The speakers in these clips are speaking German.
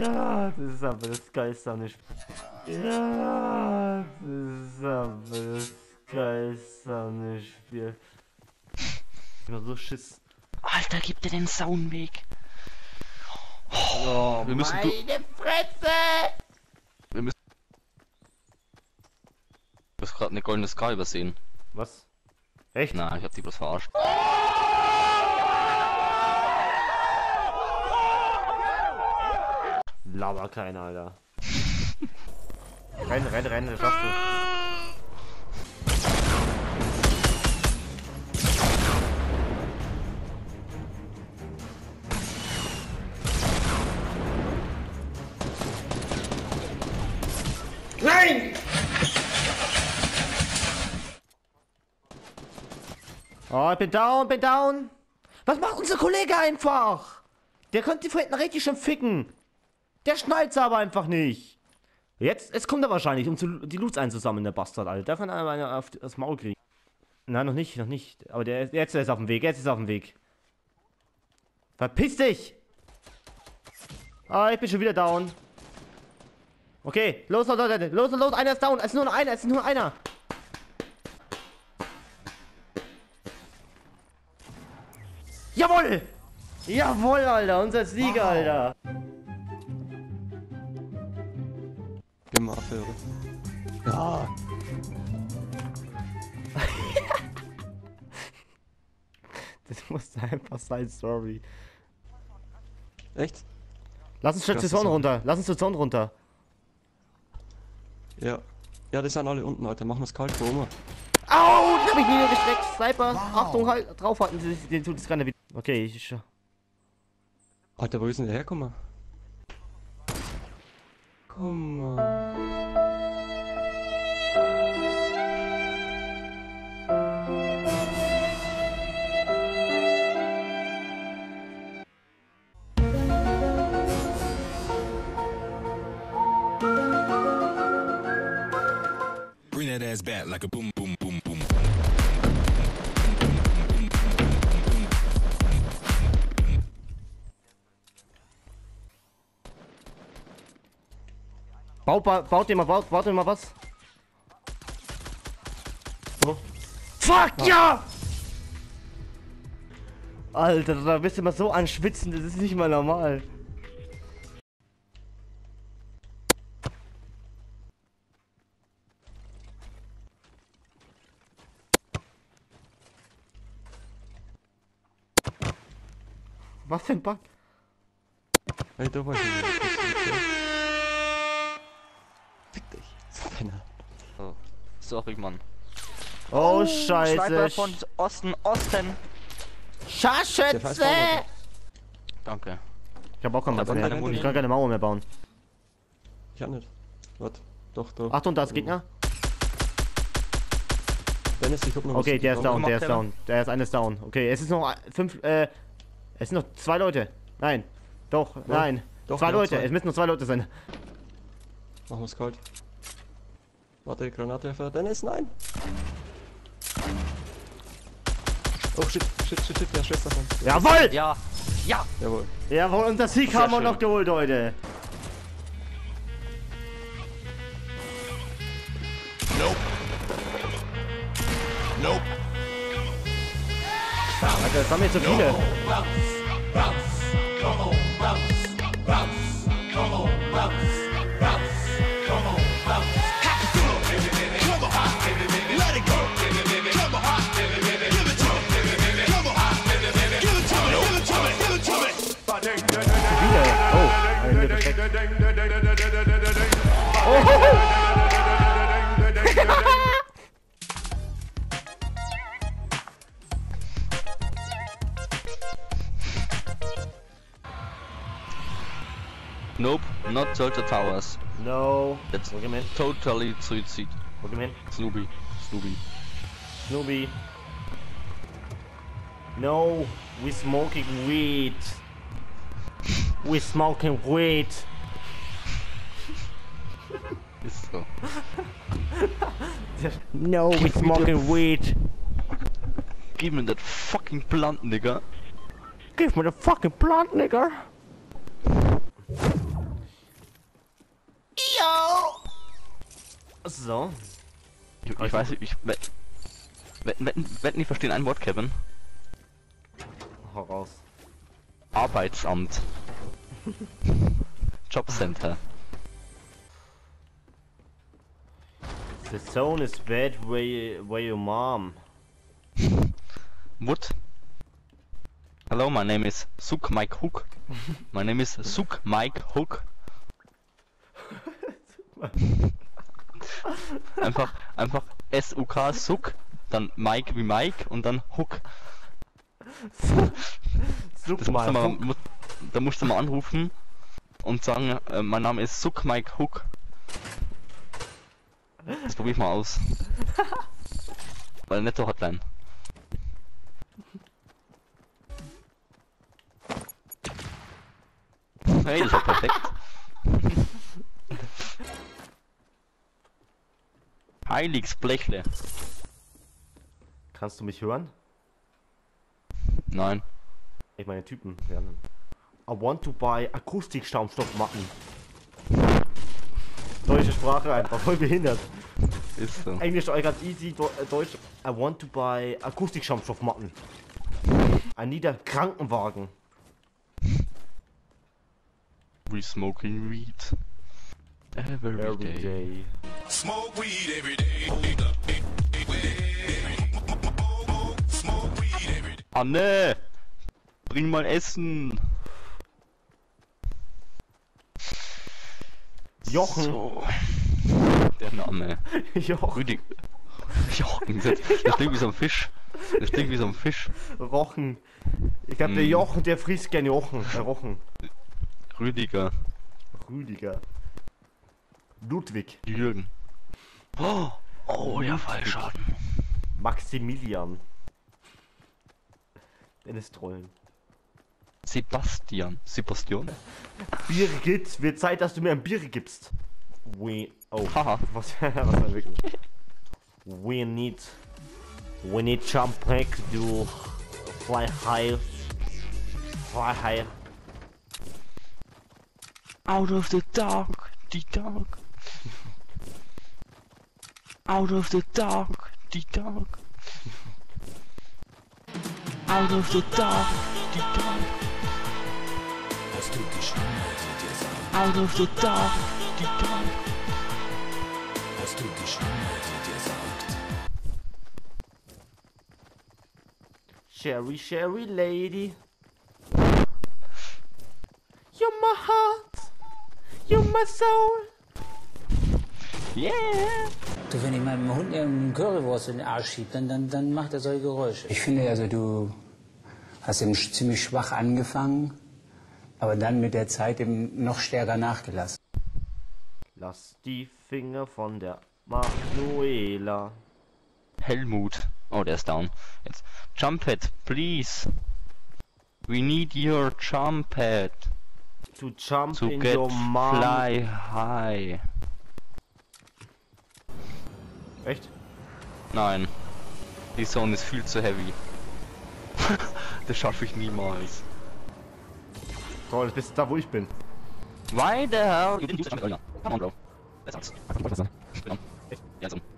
Ja, das ist aber das Geilste an dem Spiel. Ja, das ist aber das Geilste an dem Spiel. Ich hab so Schiss. Alter, gib dir den Soundweg. Oh, wir müssen meine Fresse! Wir müssen... Du hast gerade eine goldene Ska übersehen. Was? Echt? Na, ich hab die bloß verarscht. Laber keiner, Alter. Renn, das schaffst du. Nein! Oh, ich bin down. Was macht unser Kollege einfach? Der könnte die Fremden richtig schön ficken. Der schnallt's aber einfach nicht. Jetzt kommt er wahrscheinlich, um die Loots einzusammeln, der Bastard, Alter. Darf man einer auf das Maul kriegen? Nein, noch nicht. Aber jetzt ist auf dem Weg, Verpiss dich! Ah, ich bin schon wieder down. Okay, los, Leute, los, einer ist down. Es ist nur einer, Jawohl! Jawohl, Alter, unser Sieger, wow. Alter. Geh mal Affäre. Ja. Das muss einfach sein, sorry. Echt? Lass uns zur Zone runter. Ja. Ja, die sind alle unten, Alter. Machen wir's kalt, wo immer. Au, den hab ich niedergestreckt. Sniper, wow. Achtung, halt, draufhalten, den tut es keiner wieder. Okay, Alter, wo ist denn der herkommen? Komm mal. Bring that ass back like a boom, boom, boom, boom. Baut dir mal was. Oh. Fuck, ja! Alter, da bist du immer so an Schwitzen, das ist nicht mal normal. Was für ein Bug? Hey, da war ich nicht. Fick dich. Penner. Oh, sorry, Mann. Oh, Scheiße. Sniper von Osten. Scharfschütze! Danke. Ich hab auch keinen Aber mehr. keine Muni. Ich kann keine Mauer mehr bauen. Ich auch nicht. Warte. Doch, da. Achtung, da ist Gegner. Dennis, ich hab noch Okay, was der ist gebaut. down. Der ist eines down. Okay, es ist noch es sind noch 2 Leute. Nein. Doch, nein. Doch, 2 Leute. 2. Es müssen noch 2 Leute sein. Machen wir's kalt. Warte, Granatwerfer. Dennis, nein! Oh shit, der ist Schwester von. Jawohl! Ja. Jawohl. Jawohl, und das Sieg Sehr haben wir schön. noch geholt, Leute. Nope. Alter, das haben wir zu viele. Nope, not Soldier Towers. No. That's Wo gehen wir hin? totally suicide. Wo gehen wir hin? Snoopy. Snoopy. No, we smoking weed. We smoking weed. Ist so. No, we smoking weed. Gib mir that fucking blunt, Nigga. Give me the fucking plant, nigga. So. Ich weiß nicht, wetten, die verstehen ein Wort, Kevin. Hau raus. Arbeitsamt. Jobcenter. The zone is bad where your mom. What? Hello, my name is Suk Mike Hook. My name is Suk Mike Hook. einfach S-U-K, Suk, dann Mike wie Mike und dann Hook. Suk mal. Da musst du mal anrufen und sagen, mein Name ist Suk Mike Hook. Das probier ich mal aus. Weil Netto Hotline. Hey, das war perfekt. Heiliges Blechle. Kannst du mich hören? Nein. Ich meine Typen. Ja. I want to buy Akustik-Schaumstoffmatten. Deutsche Sprache einfach, voll behindert. Ist so. Englisch ganz easy, Deutsch. I want to buy Akustik-Schaumstoffmatten. I need a Krankenwagen. We smoking weed every day. Smoke weed every day. Smoke weed every day. Anne! Bring mal Essen! Jochen. So. Der Name. Jochen. Rüdig. Jochen. Das klingt wie so ein Fisch. Das klingt wie so ein Fisch. Rochen. Ich glaube, der Jochen, der frisst gerne Jochen. Rochen. Rüdiger. Rüdiger. Ludwig. Jürgen. Oh ja, Fallschaden. Maximilian. Dennis Trollen. Sebastian. Birgit, wird Zeit, dass du mir ein Bier gibst. Oh. Haha. Was war wirklich? We need jump pack to fly high. Fly high. Out of the dark, the dark. Out of the dark, the dark. Out of the dark, the dark. Hast du geschnallt, dir sagt? Out of the dark, the dark. Hast du geschnallt, dir sagt? Sherry, Sherry lady. You're my heart. You're my soul. Yeah! Du, wenn ich meinem Hund eine Currywurst in den Arsch schiebe, dann macht er solche Geräusche. Ich finde, also du hast eben ziemlich schwach angefangen, aber dann mit der Zeit eben noch stärker nachgelassen. Lass die Finger von der Manuela. Helmut. Oh, der ist down. Jetzt. Jump pad, please. We need your jump pad. To jump To in get your mom. fly high. Echt? Nein. Die Zone ist viel zu heavy. Das schaffe ich niemals. Toll, bist du da, wo ich bin. Why the hell? You didn't use the jump earlier. Come on, bro. That sucks. Ja, so.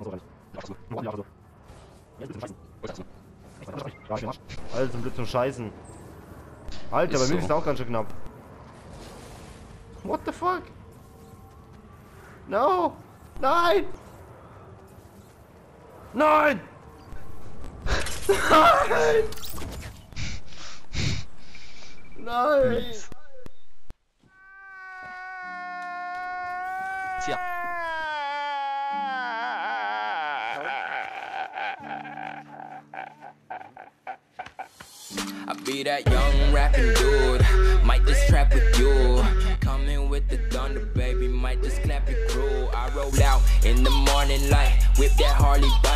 Alles im Blitz zum Scheißen. Alter, bei Ist mir so. ist es auch ganz schön knapp. What the fuck? No! Nein! Nein! Nein! Nein! Tja. I be that young rapping dude, might just trap with you. Coming with the thunder, baby, might just clap it cruel. I roll out in the morning light, whip that Harley.